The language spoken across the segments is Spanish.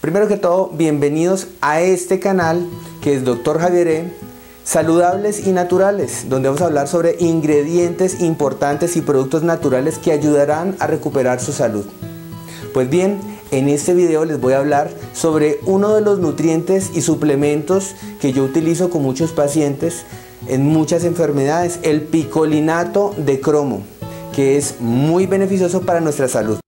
Primero que todo, bienvenidos a este canal que es Dr. Javier E. Saludables y naturales, donde vamos a hablar sobre ingredientes importantes y productos naturales que ayudarán a recuperar su salud. Pues bien, en este video les voy a hablar sobre uno de los nutrientes y suplementos que yo utilizo con muchos pacientes en muchas enfermedades, el picolinato de cromo, que es muy beneficioso para nuestra salud.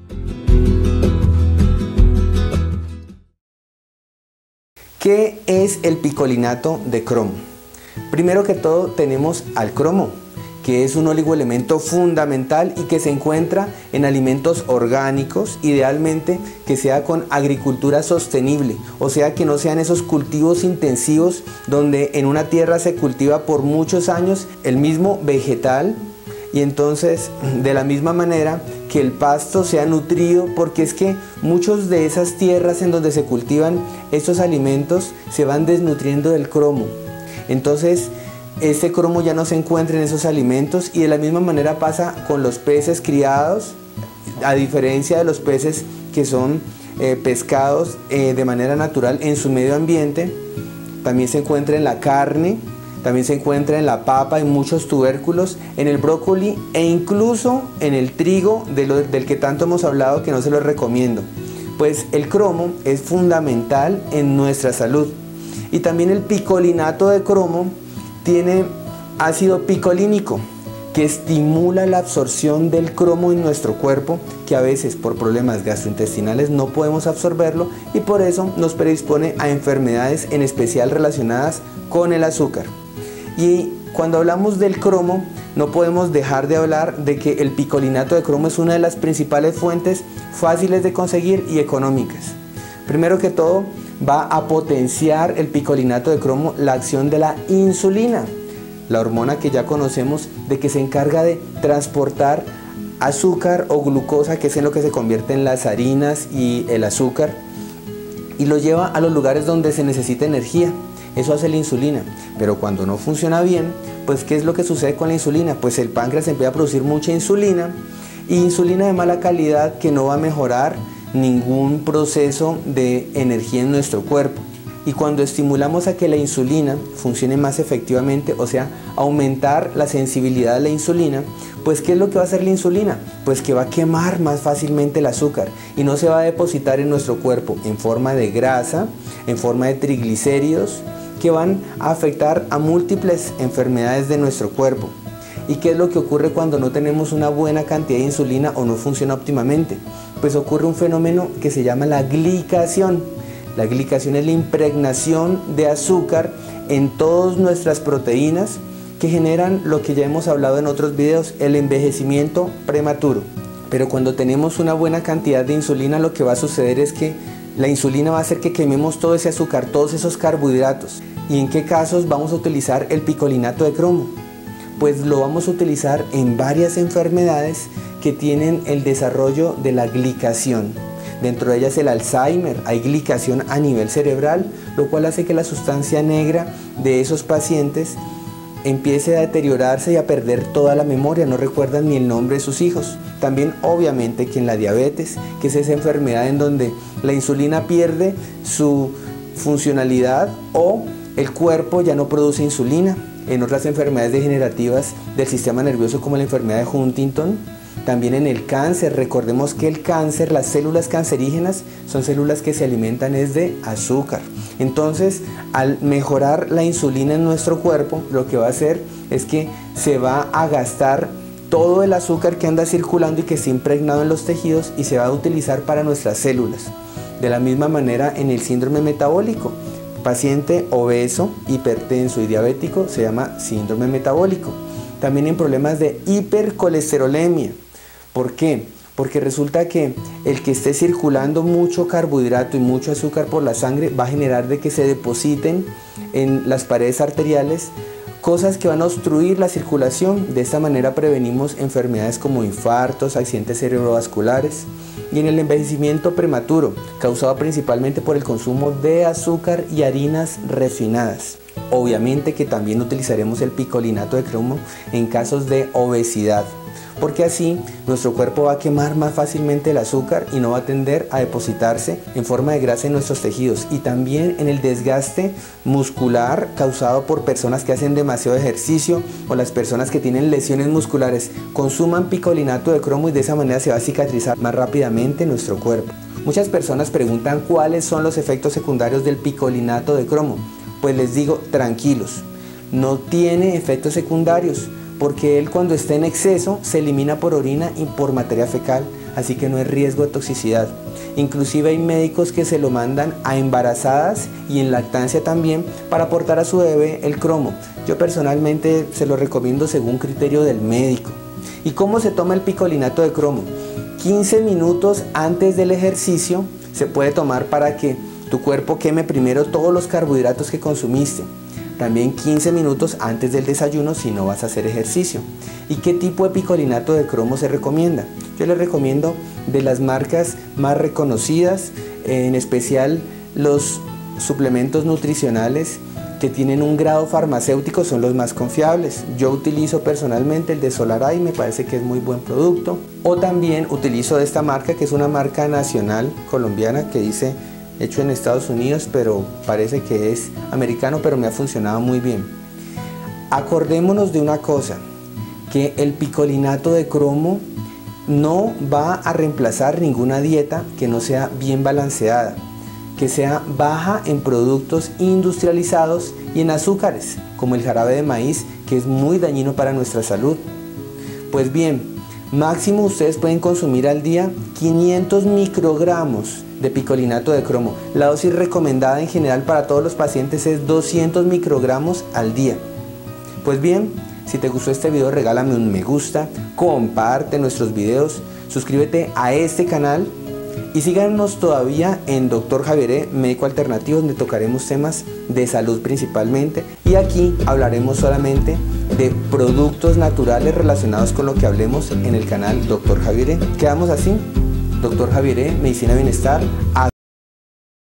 ¿Qué es el picolinato de cromo? Primero que todo tenemos al cromo, que es un oligoelemento fundamental y que se encuentra en alimentos orgánicos, idealmente que sea con agricultura sostenible, o sea que no sean esos cultivos intensivos donde en una tierra se cultiva por muchos años el mismo vegetal y entonces de la misma manera que el pasto sea nutrido, porque es que muchas de esas tierras en donde se cultivan estos alimentos se van desnutriendo del cromo. Entonces este cromo ya no se encuentra en esos alimentos y de la misma manera pasa con los peces criados, a diferencia de los peces que son pescados de manera natural en su medio ambiente. También se encuentra en la carne, también se encuentra en la papa, en muchos tubérculos, en el brócoli e incluso en el trigo del que tanto hemos hablado, que no se lo recomiendo. Pues el cromo es fundamental en nuestra salud. Y también el picolinato de cromo tiene ácido picolínico, que estimula la absorción del cromo en nuestro cuerpo, que a veces por problemas gastrointestinales no podemos absorberlo y por eso nos predispone a enfermedades en especial relacionadas con el azúcar. Y cuando hablamos del cromo, no podemos dejar de hablar de que el picolinato de cromo es una de las principales fuentes fáciles de conseguir y económicas. Primero que todo, va a potenciar el picolinato de cromo la acción de la insulina, la hormona que ya conocemos de que se encarga de transportar azúcar o glucosa, que es en lo que se convierte en las harinas y el azúcar, y lo lleva a los lugares donde se necesita energía. Eso hace la insulina, pero cuando no funciona bien, pues ¿qué es lo que sucede con la insulina? Pues el páncreas empieza a producir mucha insulina y insulina de mala calidad que no va a mejorar ningún proceso de energía en nuestro cuerpo. Y cuando estimulamos a que la insulina funcione más efectivamente, o sea, aumentar la sensibilidad a la insulina, pues ¿qué es lo que va a hacer la insulina? Pues que va a quemar más fácilmente el azúcar y no se va a depositar en nuestro cuerpo en forma de grasa, en forma de triglicéridos, que van a afectar a múltiples enfermedades de nuestro cuerpo. ¿Y qué es lo que ocurre cuando no tenemos una buena cantidad de insulina o no funciona óptimamente? Pues ocurre un fenómeno que se llama la glicación. La glicación es la impregnación de azúcar en todas nuestras proteínas que generan lo que ya hemos hablado en otros videos, el envejecimiento prematuro. Pero cuando tenemos una buena cantidad de insulina, lo que va a suceder es que la insulina va a hacer que quememos todo ese azúcar, todos esos carbohidratos. ¿Y en qué casos vamos a utilizar el picolinato de cromo? Pues lo vamos a utilizar en varias enfermedades que tienen el desarrollo de la glicación. Dentro de ellas el Alzheimer, hay glicación a nivel cerebral, lo cual hace que la sustancia negra de esos pacientes empiece a deteriorarse y a perder toda la memoria, no recuerdan ni el nombre de sus hijos. También obviamente que en la diabetes, que es esa enfermedad en donde la insulina pierde su funcionalidad o el cuerpo ya no produce insulina. En otras enfermedades degenerativas del sistema nervioso como la enfermedad de Huntington, también en el cáncer. Recordemos que el cáncer, las células cancerígenas son células que se alimentan de azúcar. Entonces, al mejorar la insulina en nuestro cuerpo, lo que va a hacer es que se va a gastar todo el azúcar que anda circulando y que está impregnado en los tejidos y se va a utilizar para nuestras células. De la misma manera en el síndrome metabólico. Paciente obeso, hipertenso y diabético se llama síndrome metabólico. También en problemas de hipercolesterolemia. ¿Por qué? Porque resulta que el que esté circulando mucho carbohidrato y mucho azúcar por la sangre va a generar de que se depositen en las paredes arteriales cosas que van a obstruir la circulación. De esta manera prevenimos enfermedades como infartos, accidentes cerebrovasculares. Y en el envejecimiento prematuro, causado principalmente por el consumo de azúcar y harinas refinadas. Obviamente que también utilizaremos el picolinato de cromo en casos de obesidad, porque así nuestro cuerpo va a quemar más fácilmente el azúcar y no va a tender a depositarse en forma de grasa en nuestros tejidos, y también en el desgaste muscular causado por personas que hacen demasiado ejercicio o las personas que tienen lesiones musculares. Consuman picolinato de cromo y de esa manera se va a cicatrizar más rápidamente nuestro cuerpo. Muchas personas preguntan cuáles son los efectos secundarios del picolinato de cromo. Pues les digo, tranquilos, no tiene efectos secundarios, porque él cuando está en exceso se elimina por orina y por materia fecal, así que no hay riesgo de toxicidad. Inclusive hay médicos que se lo mandan a embarazadas y en lactancia también para aportar a su bebé el cromo. Yo personalmente se lo recomiendo según criterio del médico. ¿Y cómo se toma el picolinato de cromo? 15 minutos antes del ejercicio se puede tomar para que tu cuerpo queme primero todos los carbohidratos que consumiste. También 15 minutos antes del desayuno si no vas a hacer ejercicio. ¿Y qué tipo de picolinato de cromo se recomienda? Yo les recomiendo de las marcas más reconocidas, en especial los suplementos nutricionales que tienen un grado farmacéutico son los más confiables. Yo utilizo personalmente el de Solaray, me parece que es muy buen producto. O también utilizo de esta marca, que es una marca nacional colombiana que dice hecho en Estados Unidos, pero parece que es americano, pero me ha funcionado muy bien. Acordémonos de una cosa, que el picolinato de cromo no va a reemplazar ninguna dieta que no sea bien balanceada, que sea baja en productos industrializados y en azúcares, como el jarabe de maíz, que es muy dañino para nuestra salud. Pues bien, máximo ustedes pueden consumir al día 500 microgramos de picolinato de cromo. La dosis recomendada en general para todos los pacientes es 200 microgramos al día. Pues bien, si te gustó este video, regálame un me gusta, comparte nuestros videos, suscríbete a este canal y síganos todavía en Dr. Javier Médico Alternativo, donde tocaremos temas de salud principalmente, y aquí hablaremos solamente de productos naturales relacionados con lo que hablemos en el canal Dr. Javier. Quedamos así, Dr. Javier, Medicina Bienestar.